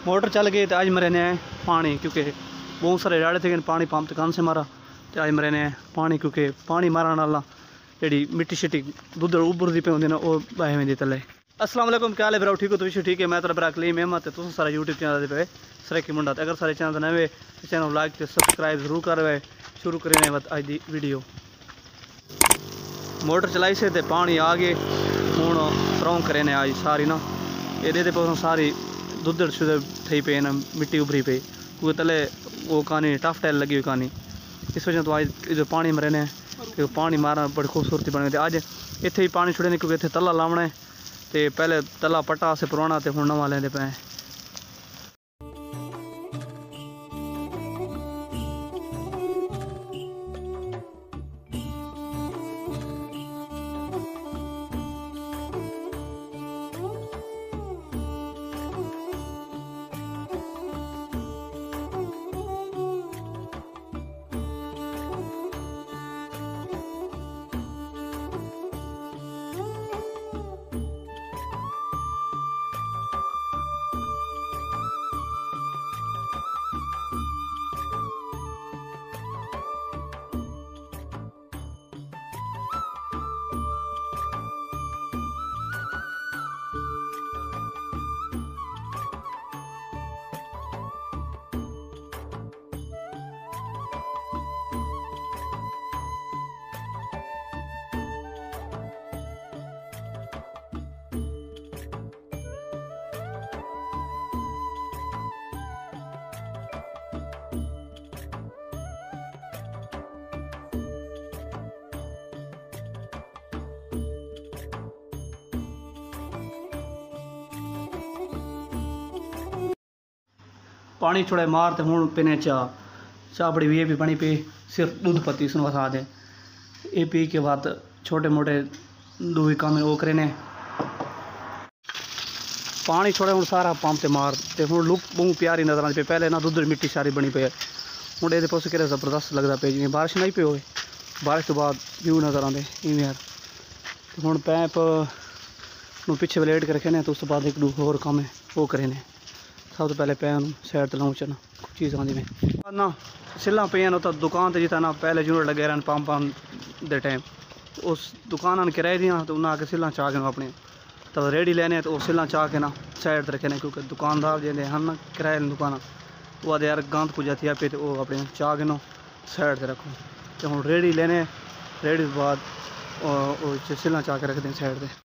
Motor चल गई तो आज मरे ने पानी, क्योंकि बहुत सारे राड़े थे पानी पंप दुकान से मारा तो आज मरे ने पानी, क्योंकि पानी मारने वाला जी मिट्टी शिट्टी दुद्ध उभरती पे होंगी ना वो बह वेंदी तले। अस्सलाम वालेकुम, क्या हाल है ब्रो? ठीक हो? तुम ठीक है? मैं तेरा ब्रा कलीम अहमद, तुम सारा यूट्यूब चैनल पे सरेकी मुंडा। अगर सारे चैनल नवे तो चैनल लाइक तो सब्सक्राइब जरूर करवे। शुरू करें अज की वीडियो। मोटर चलाई से ते पानी आ गए हूँ त्रौं करे ने आज सारी ना ये सारी दुद्धड़ शुद्धड़ थी पे ना मिट्टी उभरी पे, क्योंकि तले वो कहानी टफ टाइल लगी हुई कहानी, इस वजह तो आज जो पानी मरे ने कि पानी मारना बड़ी खूबसूरती बन गई। अज इत्थे ही पानी छुड़े ने क्योंकि इत्थे तला लावना है तो पहले तला पट्टा से पुराना तो हुण नवां लेंदे पे। पानी छोड़े मार तो हूँ पीने चाह बड़ी वी भी बनी पे, सिर्फ दूध पत्ती सुन वसा दे ये पी के बाद छोटे मोटे दो ही काम वो करे ने। पानी छोड़े हूँ सारा पंप से मार तो हूँ लुक बहुत प्यारी नजर आती पे। पहले ना दुध मिट्टी सारी बनी पे हूँ ये पास कि जबरदस्त लगता पे, जिमें बारिश नहीं पे हो, बारिश तो बाद व्यू नज़र आते इवें यार। हूँ पैप पिछे वलेट के रखे ने तो उस तो बाद एक दो होर काम है वो करे ने। सब तो पहले पैन सैड तो लाऊं चना कुछ चीज़ आँदी में ना सिल्ला पे तो दुकान तो जितना ना पहले यूनिट लगे रहन पंप दे टाइम उस दुकान किराए दियाँ तो उन्हें आके सिल्ला चाह के अपने तो रेडी लेने तो सिल्ला चाह के ना साइड रखे ने, क्योंकि दुकानदार जो हैं ना किराए दुकान वो आते यार गंद पूजा थी पे तो वो अपने चाह के ना साइड से रखो तो हूँ रेडी लेने रेडी के बाद सिल्ला चाह के रख दें साइड से।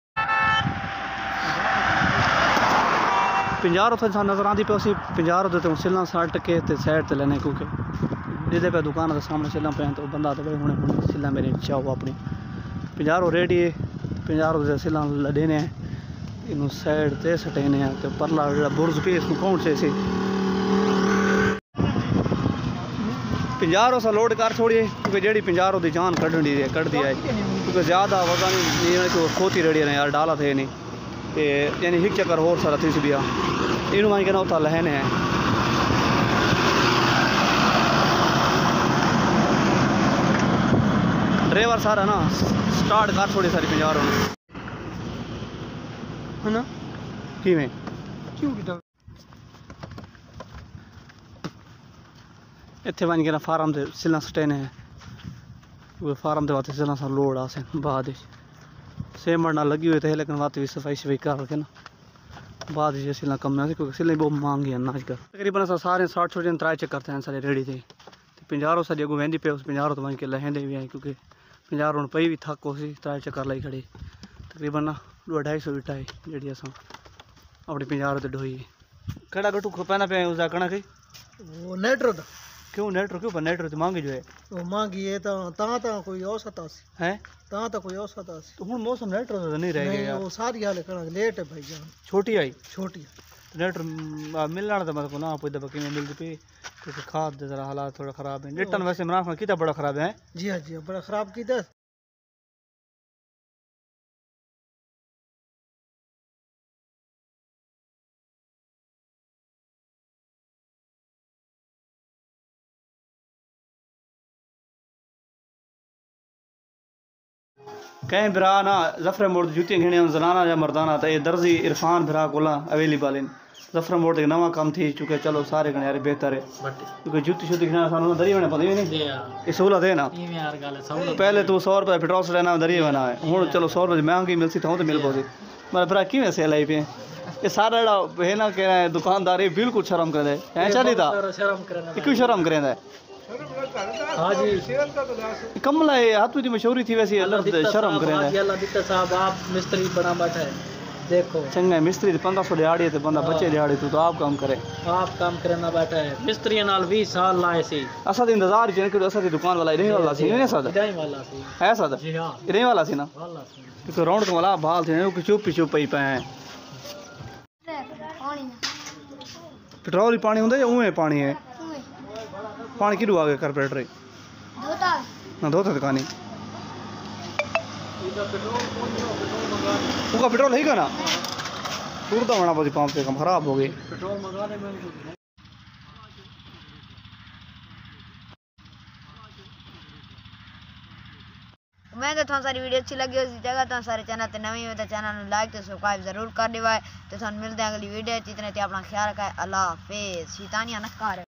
50 रुपये नज़र आती पे उसी 50 रुपये तो सिल्ला सट के साइड से लेने, क्योंकि जिदे पे दुकान के सामने सिल्ला पे तो बंदा तो भाई हूँ सिल्ला मेरी चाहो अपनी 50 रेडी है 50 रुपये सिल्ला लदेने इन साइड से सटेने तो परला जो बुर्ज पे इसको कौन से 50 सा लोड कर छोड़िए, क्योंकि जी 50 की जान कढ़ दी है क्योंकि ज़्यादा वजन नहीं खोती रेडी ने यार डाला थे नहीं तो यानी एक चक्कर होर सारा थी भी इन मानी कहना उतना लहने है। ड्राइवर सारा ना स्टार्ट कर छोड़ी सारी 50 है ना किमें इतने बन के ना फार्म से सिल्ला सटेने हैं फार्म के वास्ते सिल्ला सा लोड आ बाद सेमड़ ना लगी हुई थे, लेकिन वात भी सफाई शफाई कर रखे ना बाद सिल्ला कम ना क्योंकि सिल्ला बहुत महंगी है ना अजकल। तकरीबन अस सारे 60 छोटे 3 चक्कर थे सारे रेडी थे 50 सारी अगू वहदी पे उस 50 तो बन के लहेंदे भी आई, क्योंकि 50 हूँ पई भी थक हो 3 चक्कर लाई खड़े तकरीबन ना 250 बिटा है जी अस अपनी 50 ढोई कड़ा गटू पैना पे उसका कणक है वो नेट्रो था। क्यों नेट्रो क्यों पर नेट्रो तो महंगी जो है वो महंगी है तो कोई औसत है तो कोई औसत तो हूँ मौसम नेट्रो तो नहीं रह गया वो सारी हाल कणक लेट है भाई जान छोटी आई छोटी नेट्रो मिलना तो मतलब ना आप दफा कि मिलती पे क्योंकि खाद जरा हालात थोड़ा खराब है। रिटर्न वैसे मुनाफा कितना बड़ा खराब है। जी हाँ जी बड़ा खराब किया कहीं बिरा ना जफर मुर्द जुतियाँ घिने जनाना या मर्दाना तो ये दर्जी इरफान बिरा कोला अवेलेबल हैं जफर मोड़ ते नवा काम थी चुके चलो सारे कने यार बेहतर है क्योंकि जुत्ती शुत्ती खिना सानू दरी बने पदी नहीं ये सहूलत है ना पहले तू 100 रुपए पेट्रोल से लेना दरी बना है हुन चलो 100 रुपए महंगी मिलसी तो मिल पोसी मेरा भरा किवें सेल आई पे ये सारा है ना कह दुकानदार बिल्कुल शर्म करे है चली था क्यों शर्म करेंदा हाँ जी कमला है हाथ की मशहूरी थी वैसे शर्म करेंदा साहब आप मिस्त्री बना बैठा है देखो चंगा मिस्त्री 1500 दिहाड़ी ते बंदा बच्चे दिहाड़ी तू तो आप काम करे आप काम करना बैठा है मिस्त्री नाल 20 साल लाए सी असा दी इंतजार जन के असा दी दुकान वाला रहने वाला सी नहीं सादा रहने वाला सी है सादा जी हां रहने वाला सी ना वाला सी तो रौनक वाला बाल थे कि चुप पई पे पेट्रोल ही पानी हुंदा या उਵੇਂ पानी है पानी किदू आगे कारपोरेटर धोता ना धोता दुकानी उनका पेट्रोल है का ना टूटता होना पड़ी पंप पे कम खराब हो गई पेट्रोल मंगाने में मैं तो थान सारी वीडियो अच्छी लगी उस जगह तो सारे चैनल ते नवी हो तो चैनल लाइक तो सब्सक्राइब जरूर कर देवा तो थान मिलते हैं अगली वीडियो इतने ते अपना ख्याल रखा है अल्लाह हाफिज़ शैतानियां न कर।